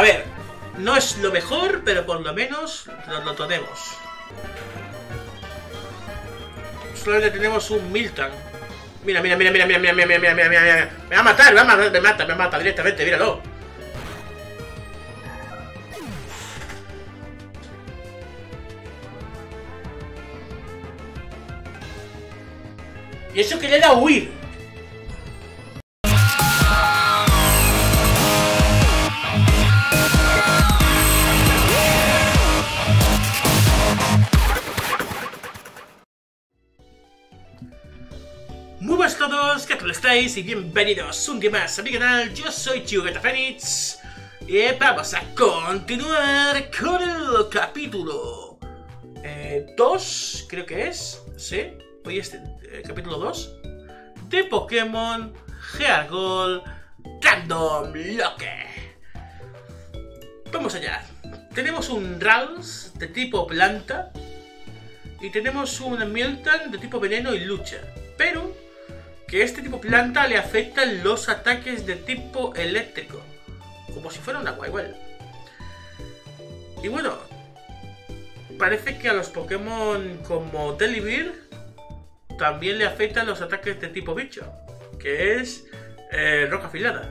ver, no es lo mejor, pero por lo menos lo tenemos. Solamente tenemos un Miltank. Mira. Me va a matar, me mata directamente, míralo. Y eso que le da a huir. Muy buenas a todos, ¿qué tal estáis? Y bienvenidos un día más a mi canal. Yo soy Chugata Phoenix y vamos a continuar con el capítulo 2, creo que es. Sí, hoy es capítulo 2 de Pokémon Heart Random Loque. Vamos allá. Tenemos un Ralts de tipo planta y tenemos un Miltank de tipo veneno y lucha, pero que este tipo planta le afectan los ataques de tipo eléctrico, como si fuera un agua igual. Y bueno, parece que a los Pokémon como Delibird también le afectan los ataques de tipo bicho, que es roca afilada.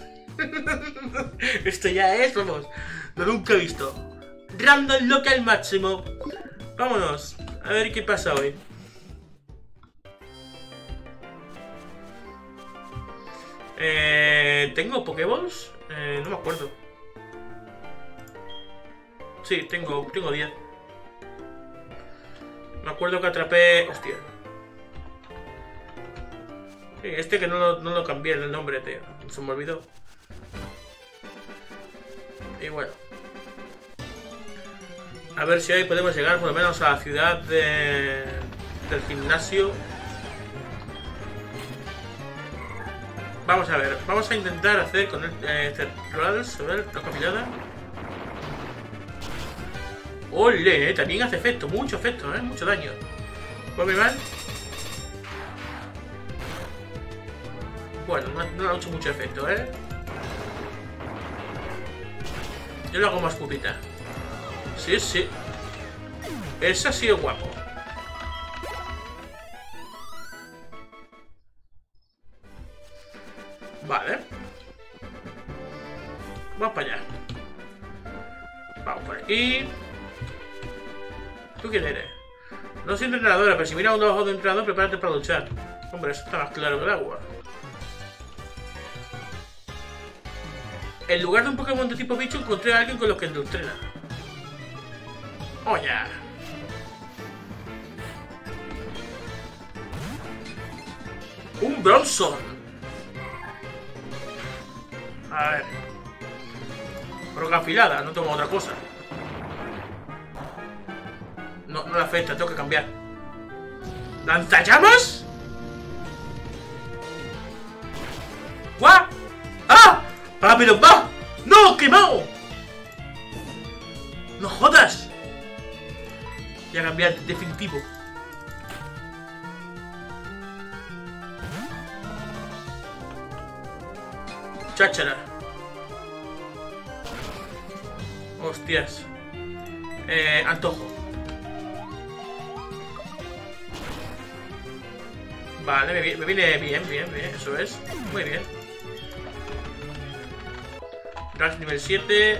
Esto ya es, vamos, lo nunca he visto. Random Loque al máximo. Vámonos, a ver qué pasa hoy. ¿Tengo Pokéballs? No me acuerdo. Sí, tengo 10. Me acuerdo que atrapé... Hostia. Sí, este que no lo cambié el nombre, tío. Se me olvidó. Y bueno. A ver si hoy podemos llegar por lo menos a la ciudad del gimnasio. Vamos a ver, vamos a intentar hacer con este Ralts, a ver, roca afilada. ¡Ole! También hace efecto, mucho efecto, mucho daño. ¿Puedo mal? Bueno, no ha hecho mucho efecto, Yo lo hago más pupita. Sí, sí. Ese ha sido guapo. Vale. Vamos para allá. Vamos por aquí. ¿Tú quién eres? No soy entrenadora, pero si mira un ojo de entrenador, prepárate para luchar. Hombre, eso está más claro que el agua. En lugar de un Pokémon de tipo bicho, encontré a alguien con los que te entrena. ¡Oh, ya! ¡Un Bronzong! A ver. Roca afilada, no tengo otra cosa. No le afecta, tengo que cambiar. ¿Lanzallamas? ¿What? ¡Ah! ¡Ah, pero va! ¡No, quemado! ¡No jodas! Voy a cambiar definitivo. Cháchara. Hostias. Antojo. Vale, me viene bien, eso es. Muy bien. Ralts nivel 7.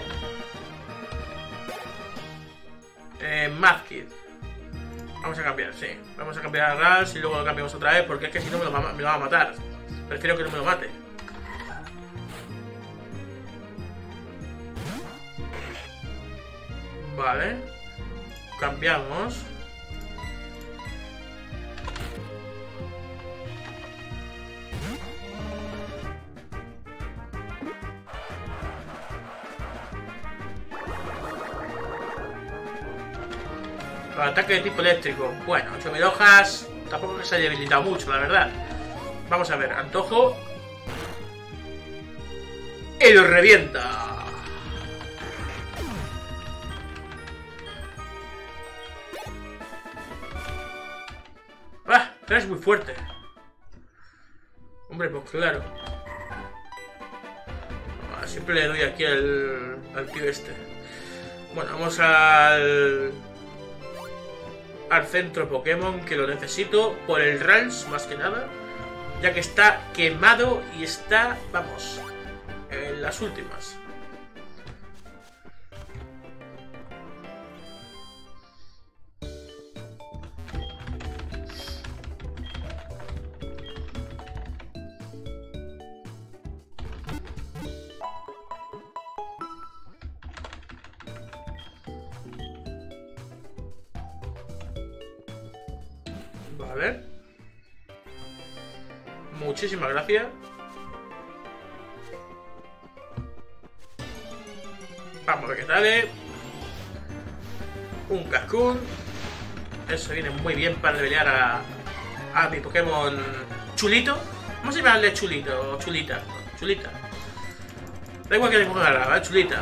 Madkid. Vamos a cambiar, sí. Vamos a cambiar a Ralts y luego lo cambiamos otra vez, porque es que si no me lo va a matar. Prefiero que no me lo mate. Vale. Cambiamos. Ataque de tipo eléctrico. Bueno, 8000 hojas. Tampoco se ha debilitado mucho, la verdad. Vamos a ver, antojo. Y lo revienta. ¡Ah! Pero es muy fuerte. Hombre, pues claro. siempre le doy aquí al tío este. Bueno, vamos al centro Pokémon, que lo necesito por el Rals, más que nada. Ya que está quemado y está, vamos, en las últimas. Vale. Muchísimas gracias. Vamos a ver qué sale. Un Cascoon. Eso viene muy bien para pelear a mi Pokémon Chulito. Vamos a llamarle Chulito o Chulita. Chulita. Da igual que le ponga la ¿vale? Chulita.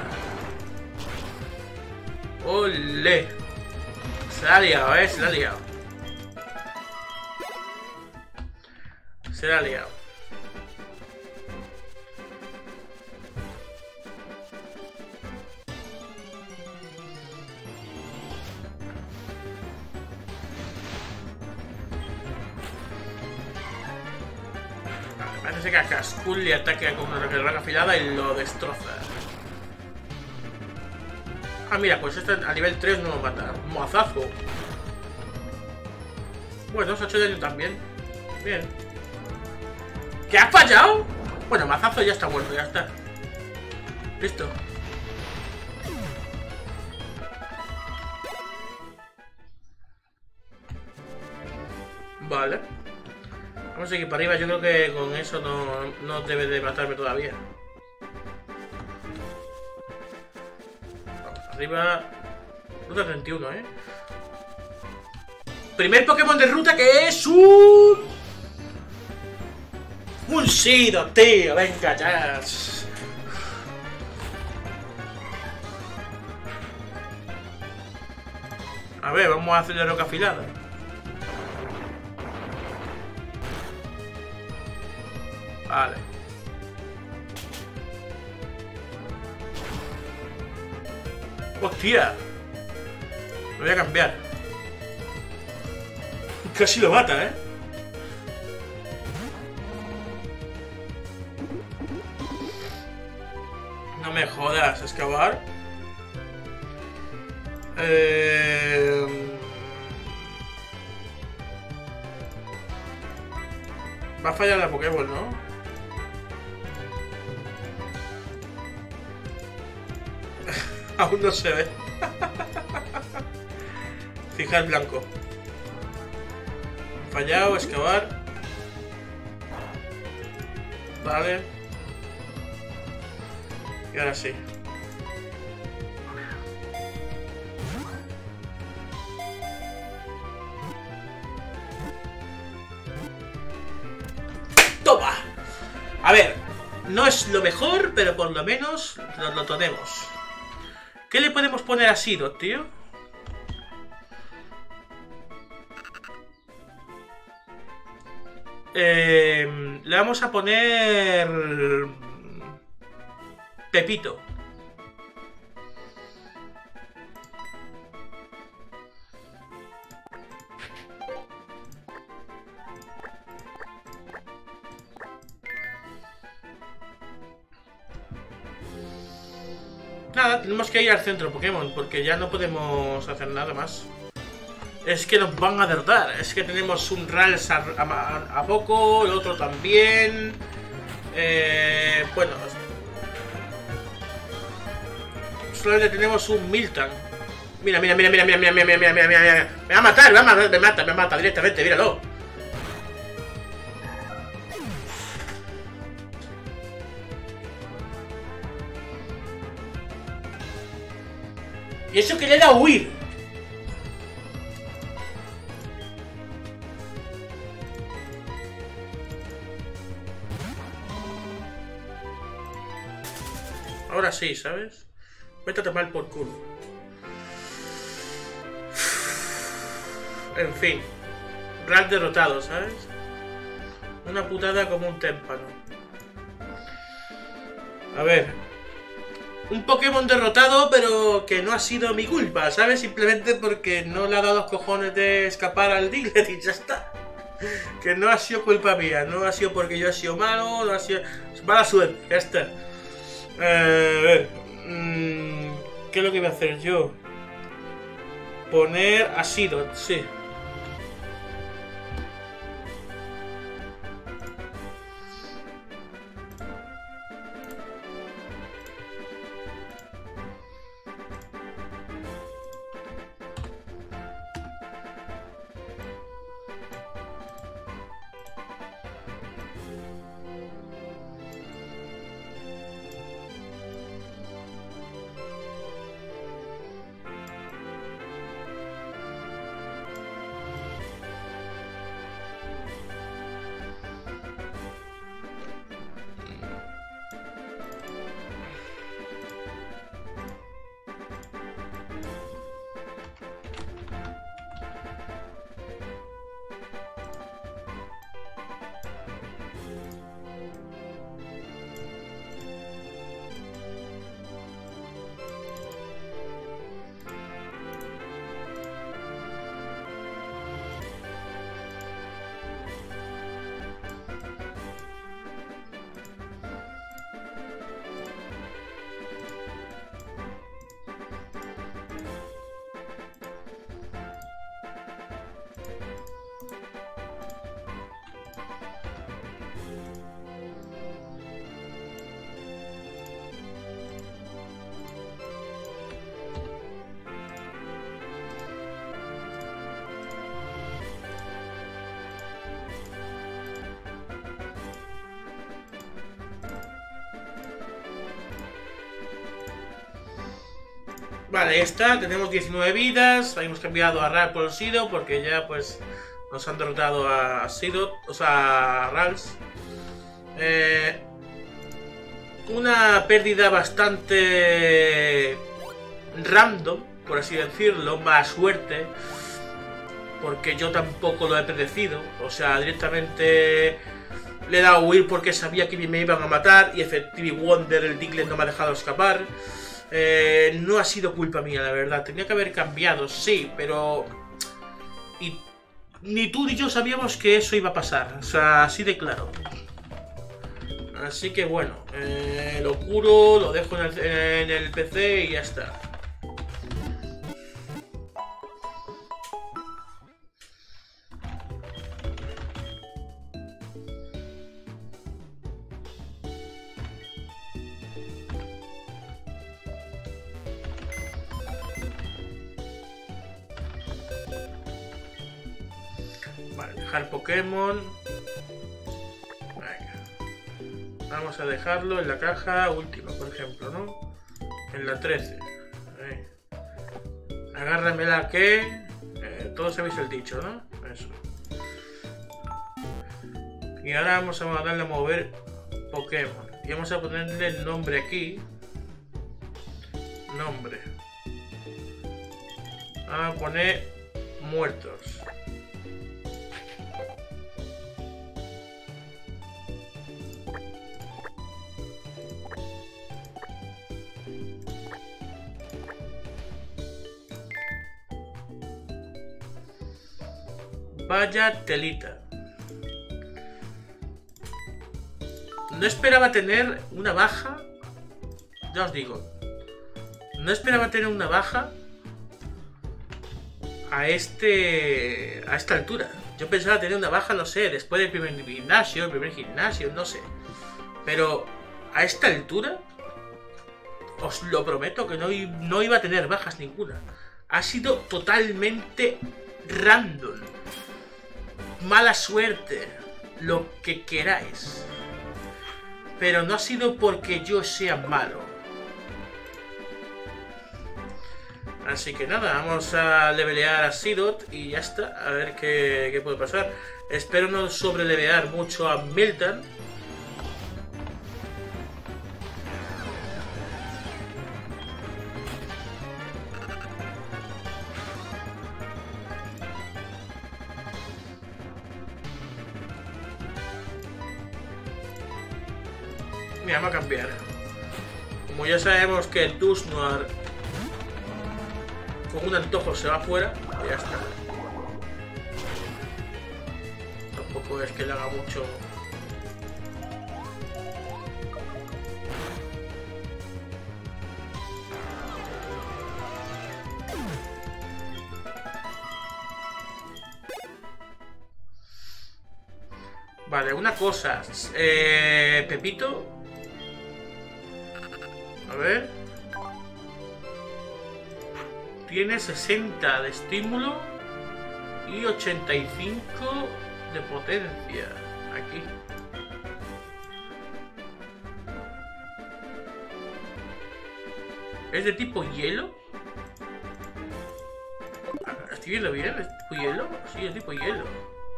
¡Ole! Se la ha liado, se la ha liado. Se la ha liado. Parece que a Cascoon le ataque con una raca afilada y lo destroza. Ah, mira, pues este a nivel 3 no lo mata. Mozazo. Bueno, se ha hecho daño también. Bien. ¿Qué ha fallado? Bueno, Mazazo ya está muerto, ya está. Listo. Vale. Vamos a seguir para arriba. Yo creo que con eso no debe de matarme todavía. Vamos arriba. Ruta 31, Primer Pokémon de ruta que es un Sido, tío. Venga ya. A ver, vamos a hacerle roca afilada. Vale. Hostia. Lo voy a cambiar. Casi lo mata, No me jodas, excavar. Va a fallar la Pokéball, ¿no? Aún no se ve. Fija el blanco. Fallado, excavar. Vale. Y ahora sí. ¡Toma! A ver, no es lo mejor, pero por lo menos lo tenemos. ¿Qué le podemos poner a Sido, tío? Le vamos a poner Pepito. Nada, tenemos que ir al centro Pokémon porque ya no podemos hacer nada más. Es que nos van a derrotar. Es que tenemos un Rals a poco, el otro también. Bueno, solamente tenemos un Miltank. Mira. Me va a matar, me mata directamente, míralo. Y eso que le da a huir. Ahora sí, ¿sabes? Métate mal por culo. En fin. Rat derrotado, ¿sabes? Una putada como un témpano. A ver. un Pokémon derrotado, pero que no ha sido mi culpa, ¿sabes? Simplemente porque no le ha dado los cojones de escapar al Diglett y ya está. Que no ha sido culpa mía, no ha sido porque yo he sido malo, no ha sido... mala suerte, ya está. A ver... ¿qué es lo que voy a hacer yo? Poner a Seedot, sí. Vale, ya está, tenemos 19 vidas. Hemos cambiado a Ral por Seedot porque ya pues nos han derrotado a Seedot, o sea, a Rals. Una pérdida bastante random, por así decirlo, mala suerte, porque yo tampoco lo he predecido. O sea, directamente le he dado a huir porque sabía que me iban a matar y Effective Wonder, el Diglett, no me ha dejado escapar. No ha sido culpa mía, la verdad. Tenía que haber cambiado, sí, pero... Y ni tú ni yo sabíamos que eso iba a pasar. O sea, así de claro. Así que bueno, lo curo, lo dejo en el PC y ya está. Vale, dejar Pokémon. Vamos a dejarlo en la caja última, por ejemplo, ¿no? En la 13. Ahí. Agárramela que... todos sabéis el dicho, ¿no? Eso. Y ahora vamos a darle a mover Pokémon. Y vamos a ponerle el nombre aquí. Nombre. Vamos a poner muertos. Vaya telita. No esperaba tener una baja. Ya os digo. No esperaba tener una baja a esta altura. Yo pensaba tener una baja, no sé, después del primer gimnasio, no sé. Pero a esta altura os lo prometo que no iba a tener bajas ninguna. Ha sido totalmente random. Mala suerte, lo que queráis. Pero no ha sido porque yo sea malo. Así que nada, vamos a levelear a Seedot y ya está. A ver qué puede pasar. Espero no sobrelevear mucho a Miltank. Mira, vamos a cambiar. Como ya sabemos que el Dusknoir con un antojo se va afuera, pues ya está. Tampoco es que le haga mucho. Vale, una cosa. Pepito. A ver. Tiene 60 de estímulo y 85 de potencia. Aquí. ¿Es de tipo hielo? ¿Estoy viendo bien? ¿Es tipo hielo? Sí, es tipo hielo.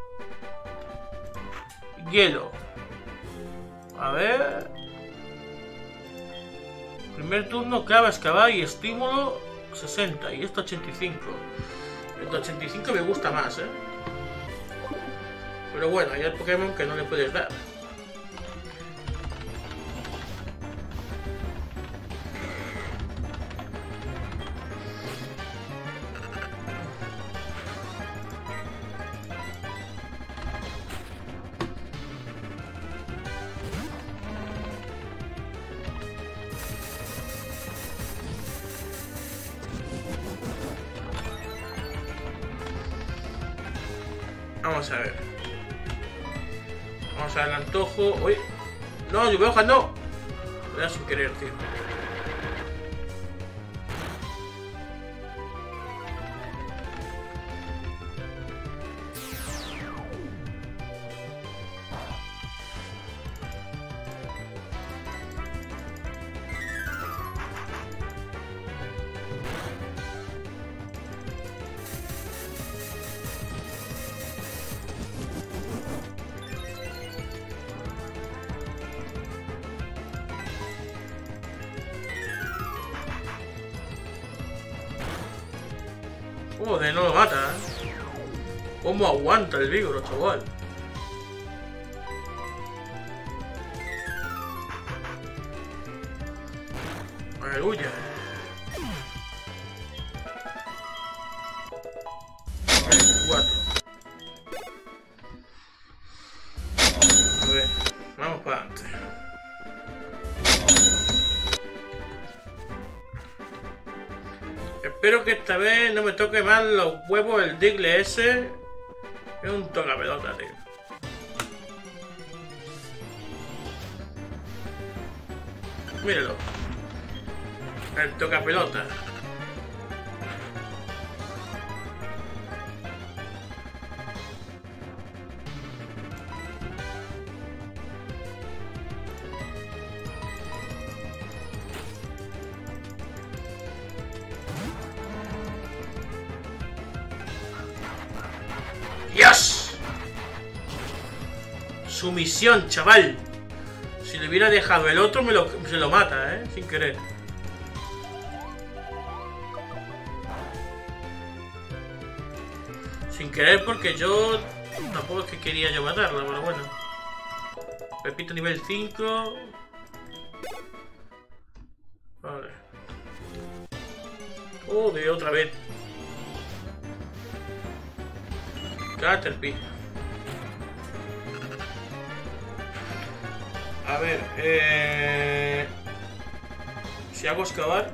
Hielo. A ver. Primer turno, clava, excavar y estímulo 60. Y esto 85. El 85 me gusta más, Pero bueno, hay el Pokémon que no le puedes dar. Vamos a ver. Vamos a ver el antojo. Uy. No, lluvia hoja, no. Lo da sin querer, tío. Joder, no lo mata, ¿Cómo aguanta el vigor, chaval? Aleluya. A ver, vamos para adelante. Espero que esta vez no me toque mal los huevos el Digle ese. Es un tocapelota, tío. Míralo. El tocapelota. ¡Dios! Sumisión, chaval. Si le hubiera dejado el otro, se lo mata, sin querer. Sin querer porque yo... Tampoco es que quería yo matarla, pero bueno. Pepito nivel 5. Vale. De otra vez. Caterpie. A ver, si hago excavar.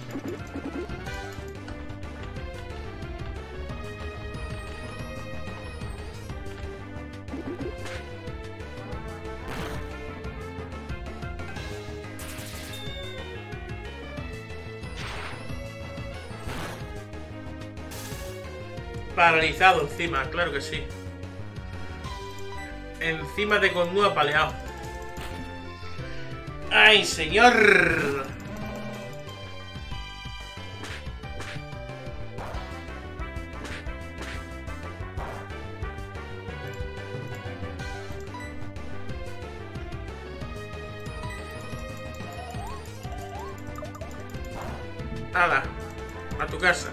Paralizado encima, claro que sí. Encima de con nuevo apaleado. ¡Ay, señor! Nada, a tu casa.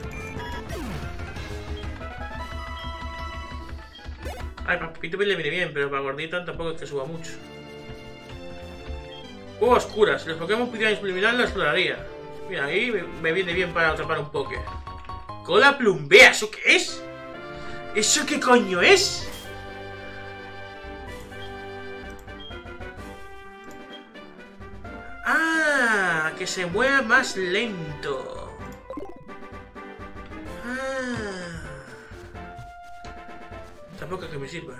Ay, para Pepito le viene bien, pero para Gordita tampoco es que suba mucho. Cueva oscura. Si los Pokémon pudieran experimentar, lo exploraría. Mira, ahí me viene bien para atrapar un Poké. Cola plumbea. ¿Eso qué es? ¿Eso qué coño es? Ah, que se mueva más lento. Ah. Tampoco que me sirva.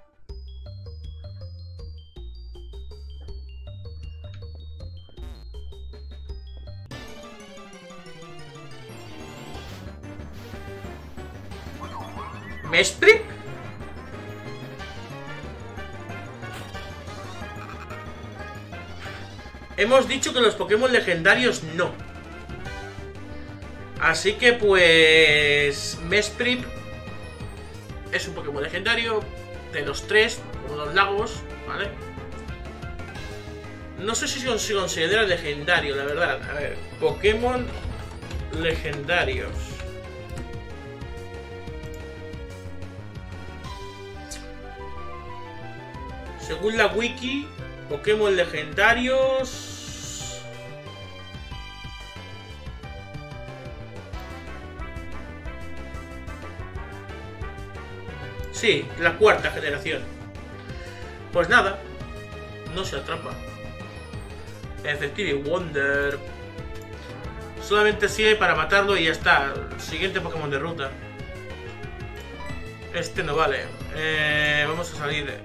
¿Mesprit? Hemos dicho que los Pokémon legendarios no. Así que pues... Mesprit es un Pokémon legendario de los tres, como los lagos, ¿vale? No sé si se considera legendario, la verdad. A ver, Pokémon legendarios. Según la wiki, Pokémon legendarios... Sí, la cuarta generación. Pues nada, no se atrapa. Effective Wonder. Solamente sirve para matarlo y ya está. Siguiente Pokémon de ruta. Este no vale. Vamos a salir.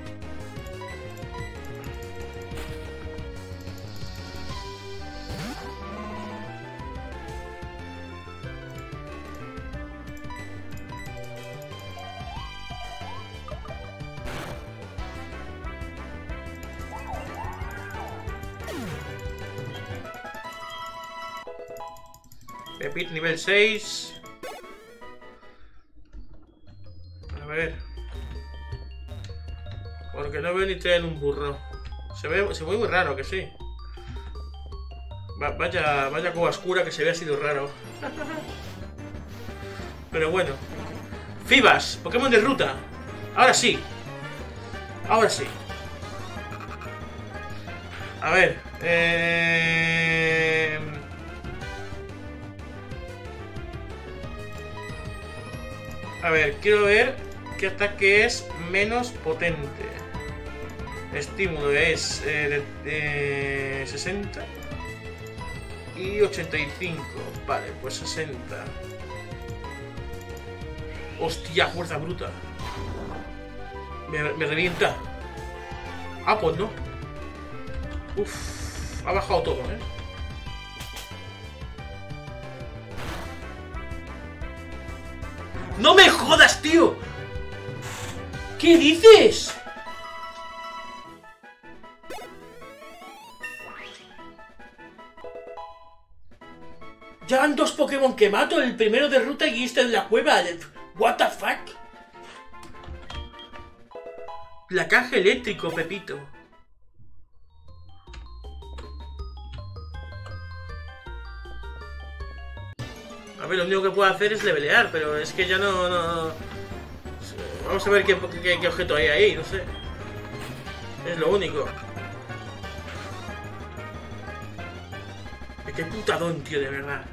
Pepit nivel 6. A ver. Porque no veo ni traen un burro. Se ve muy raro, que sí. Vaya cueva oscura que se ve así de raro. Pero bueno. Fibas, Pokémon de ruta. Ahora sí. Ahora sí. A ver. A ver, quiero ver qué ataque es menos potente. Estímulo es de 60 y 85. Vale, pues 60. Hostia, fuerza bruta. Me revienta. Ah, pues no. Uf, ha bajado todo, ¿eh? ¡No me jodas, tío! ¿Qué dices? Ya van dos Pokémon que mato, el primero de ruta y este de la cueva. What the fuck? Placaje eléctrico, Pepito. A ver, lo único que puedo hacer es levelear, pero es que ya no... Vamos a ver qué objeto hay ahí, no sé. Es lo único. Qué putadón, tío, de verdad.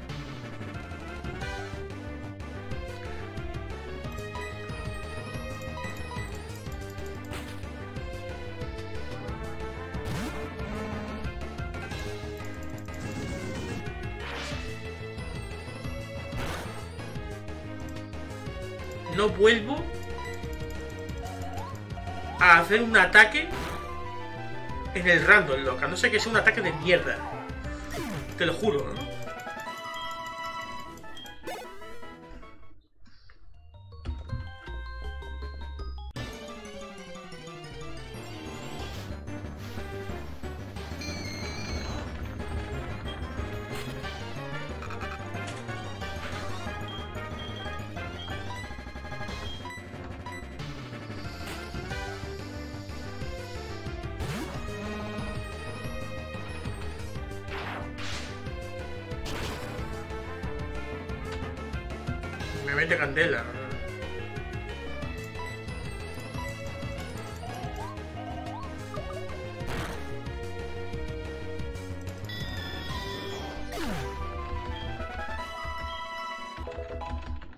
No vuelvo a hacer un ataque en el random, loca. No sé que es un ataque de mierda. Te lo juro, ¿no? Me mete candela.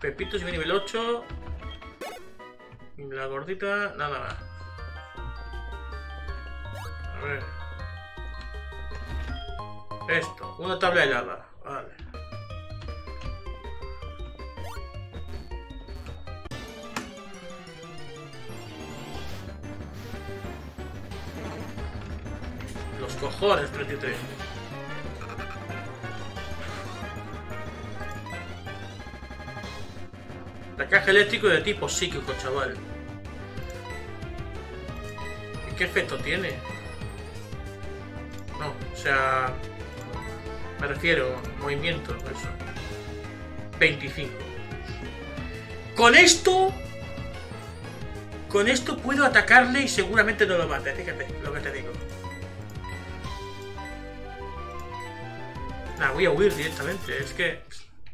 Pepito si nivel 8. Y la gordita, nada más. A ver. Esto, una tabla helada. Vale. Los cojones, 33. Ataque eléctrico de tipo psíquico, chaval. ¿Y qué efecto tiene? No, o sea... Me refiero, movimiento, eso. 25. Con esto puedo atacarle y seguramente no lo mate. Fíjate lo que te digo. Nah, voy a huir directamente. Es que...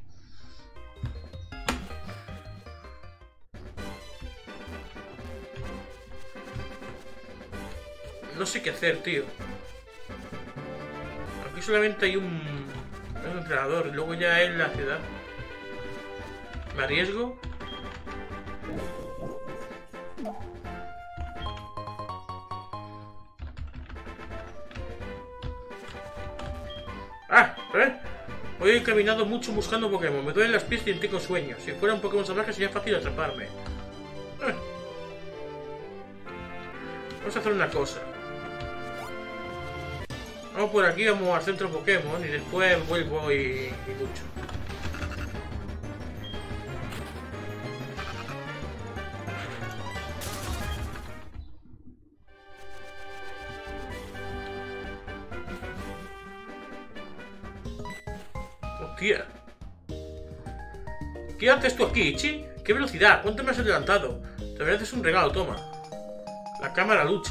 No sé qué hacer, tío. Aquí solamente hay un entrenador y luego ya es la ciudad. ¿Me arriesgo? ¡Ah! Voy encaminado mucho buscando Pokémon. Me duelen las pies y tengo sueño. Si fuera un Pokémon salvaje sería fácil atraparme. Vamos a hacer una cosa. Vamos por aquí, vamos al centro Pokémon y después vuelvo y lucho. Hostia. ¿Qué haces tú aquí, Ichi? ¡Qué velocidad! ¿Cuánto me has adelantado? Te mereces un regalo, toma. La cámara lucha.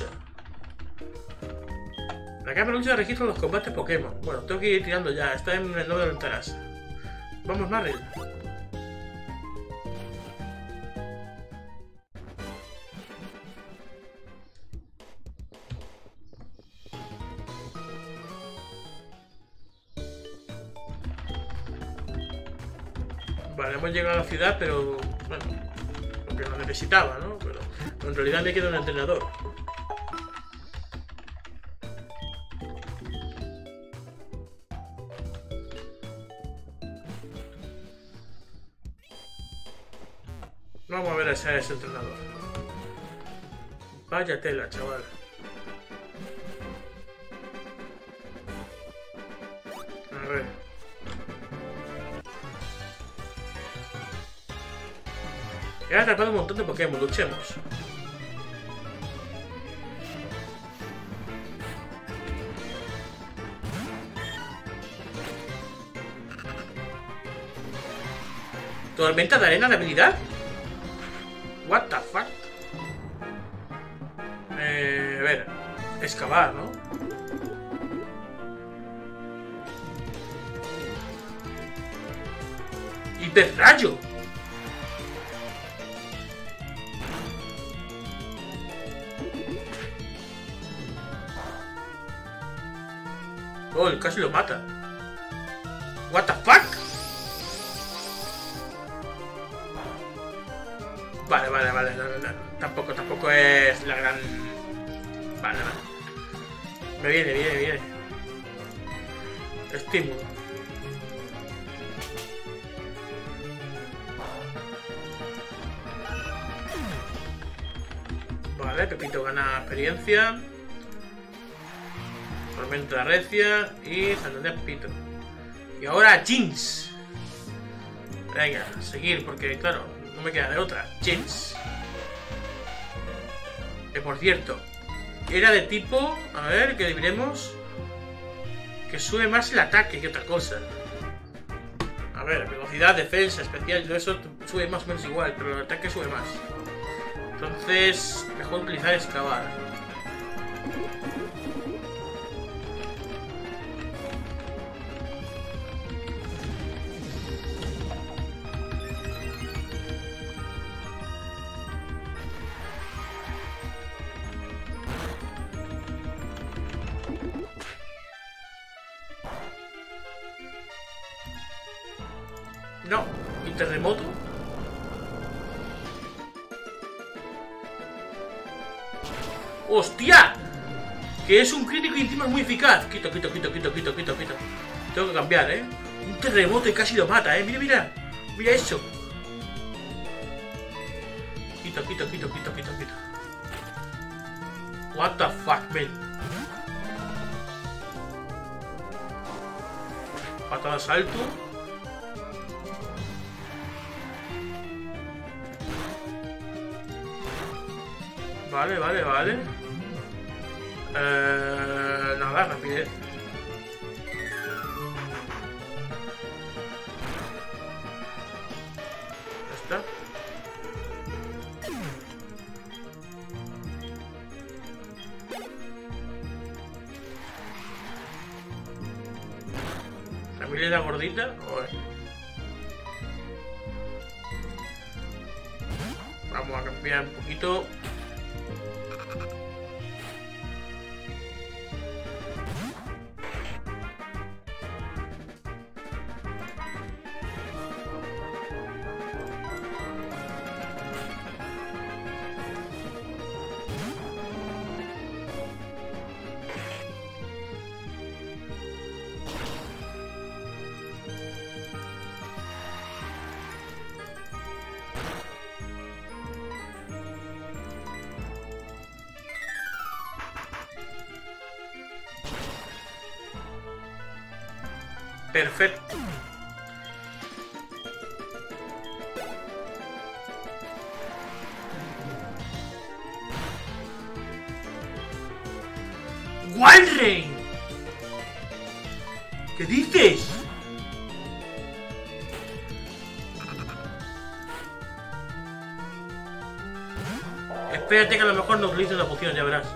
La cámara lucha registra los combates Pokémon. Bueno, tengo que ir tirando ya. Está en el nodo de ventanas. Vamos, Marvel. Vale, hemos llegado a la ciudad, pero... Bueno, lo que no necesitaba, ¿no? Pero en realidad me queda un entrenador. Vamos a ver a ese entrenador. Vaya tela, chaval. A ver. He atrapado un montón de Pokémon, luchemos. ¿Tormenta de arena de habilidad? What the fuck? A ver, excavar, ¿no? ¡Hiperrayo! Oh, casi lo mata. What the fuck? Vale. No. Tampoco es la gran... Vale. Me viene. Estímulo. Vale, Pepito gana experiencia. Tormenta recia y Santander Pepito. Y ahora Jinx. Venga, seguir porque claro, no me queda de otra. Jinx. Que por cierto, era de tipo, a ver, que diremos que sube más el ataque que otra cosa. A ver, velocidad, defensa, especial, todo eso sube más o menos igual, pero el ataque sube más. Entonces, mejor utilizar excavar. No, ¿y terremoto? ¡Hostia! Que es un crítico y encima es muy eficaz. Quito. Tengo que cambiar, ¿eh? Un terremoto y casi lo mata, ¿eh? Mira. Mira eso. Quito. What the fuck, man. Patada salto. Vale. Nada, rapidez. Ya está. La gordita. Joder. Vamos a cambiar un poquito. Perfecto. ¡Walrein! ¿Qué dices? Espérate que a lo mejor no utilice la poción, ya verás.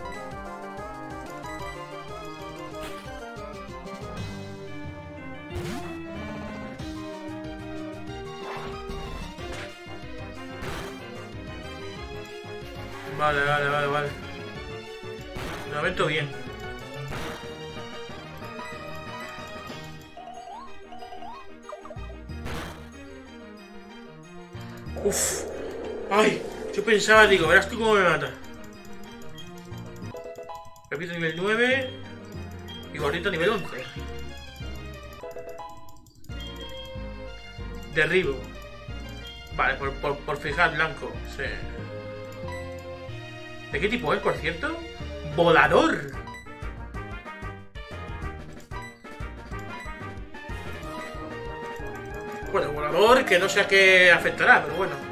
Vale. De momento bien. Uff. Ay, yo pensaba, digo, verás tú cómo me mata. Repito nivel 9. Y gordita nivel 11. Derribo. Vale, por fijar blanco. Sí. ¿De qué tipo es, por cierto? ¡Volador! Bueno, volador que no sé a qué afectará, pero bueno.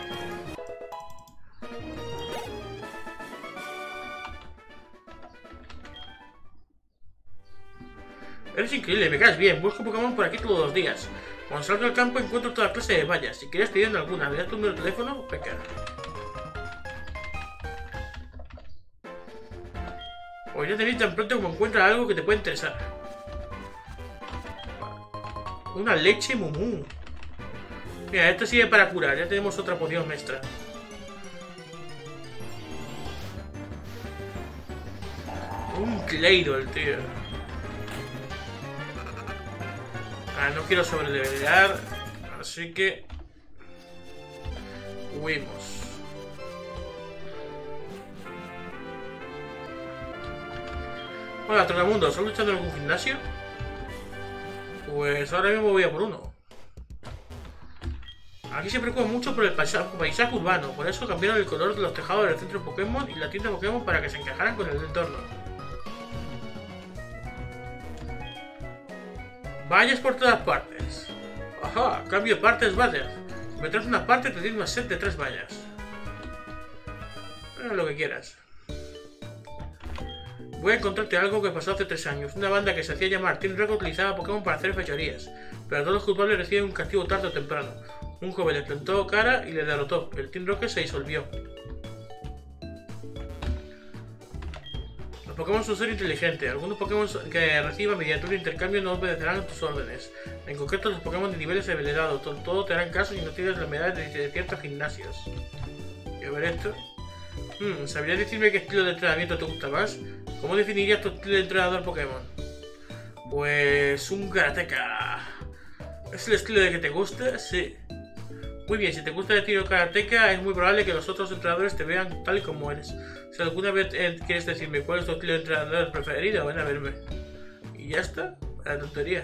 Eres increíble, me caes bien. Busco Pokémon por aquí todos los días. Cuando salgo al campo encuentro toda clase de vallas. Si quieres pidiendo alguna, ¿me das tu número de teléfono? Venga. Pues ya te vi tan pronto como encuentras algo que te puede interesar. Una leche mumú. Mira, esto sirve para curar. Ya tenemos otra poción extra. Un Claydol, tío. Ah, no quiero sobrelevelear. Así que... huimos. Hola, Trotamundo, ¿estás luchando en algún gimnasio? Pues ahora mismo voy a por uno. Aquí se preocupa mucho por el paisaje urbano, por eso cambiaron el color de los tejados del centro Pokémon y la tienda Pokémon para que se encajaran con el entorno. Vallas por todas partes. Ajá, cambio de partes vallas. Si me traes una parte te doy una set de 3 vallas. Lo que quieras. Voy a encontrarte algo que pasó hace 3 años. Una banda que se hacía llamar Team Rocket utilizaba Pokémon para hacer fechorías. Pero todos los culpables reciben un castigo tarde o temprano. Un joven le plantó cara y le derrotó. El Team Rocket se disolvió. Los Pokémon son seres inteligentes. Algunos Pokémon que reciban mediante un intercambio no obedecerán a tus órdenes. En concreto los Pokémon de niveles elevados. Todo te harán caso si no tienes las medallas de ciertos gimnasios. Quiero ver esto. ¿Sabrías decirme qué estilo de entrenamiento te gusta más? ¿Cómo definirías tu estilo de entrenador Pokémon? Pues un karateka. ¿Es el estilo de que te gusta? Sí. Muy bien, si te gusta el tiro karateka, es muy probable que los otros entrenadores te vean tal y como eres. Si alguna vez quieres decirme cuál es tu estilo de entrenador preferido, ven a verme. Y ya está, la tontería.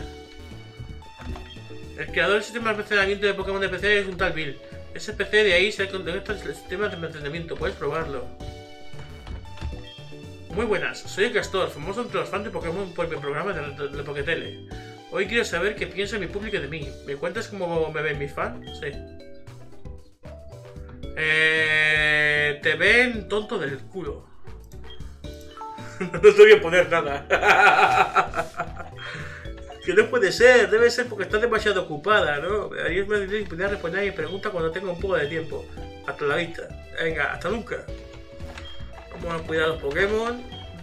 El creador del sistema de almacenamiento de Pokémon de PC es un tal Bill. Ese PC de ahí se conecta el sistema de almacenamiento, puedes probarlo. Muy buenas, soy el Castor, famoso entre los fans de Pokémon por mi programa de Poketele. Hoy quiero saber qué piensa mi público de mí. ¿Me cuentas cómo me ven mis fans? Sí. Te ven tonto del culo. No te voy a poner nada. Que no puede ser, debe ser porque estás demasiado ocupada, ¿no? Ayer me podía responder a mi pregunta cuando tenga un poco de tiempo. Hasta la vista. Venga, hasta nunca. Vamos a cuidar a los Pokémon.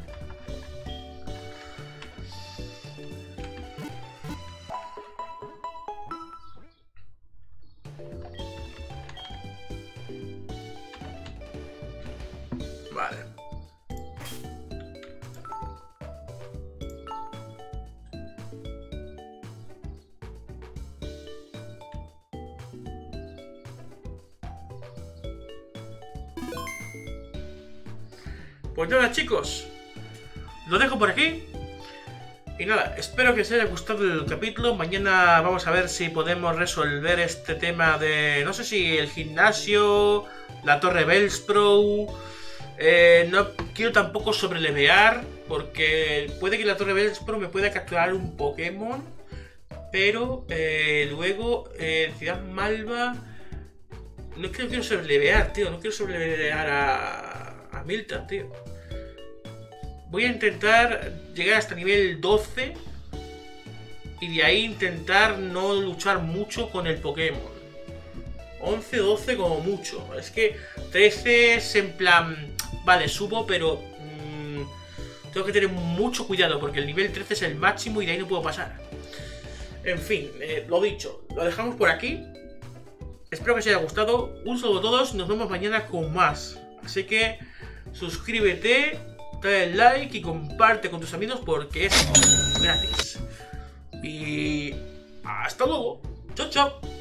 Vale. Pues nada, chicos, lo dejo por aquí. Y nada, espero que os haya gustado el capítulo. Mañana vamos a ver si podemos resolver este tema de... No sé si el gimnasio, la torre Bellsprout. No quiero tampoco sobrelevear, porque puede que la torre Bellsprout me pueda capturar un Pokémon. Pero luego, Ciudad Malva... No quiero sobrelevear, tío. No quiero sobrelevear a Milton, tío. Voy a intentar llegar hasta nivel 12 y de ahí intentar no luchar mucho con el Pokémon. 11, 12 como mucho. Es que 13 es en plan... Vale, subo, pero... tengo que tener mucho cuidado porque el nivel 13 es el máximo y de ahí no puedo pasar. En fin, lo dicho. Lo dejamos por aquí. Espero que os haya gustado. Un saludo a todos. Nos vemos mañana con más. Así que... suscríbete, dale like y comparte con tus amigos porque es gratis. Y hasta luego. Chao, chao.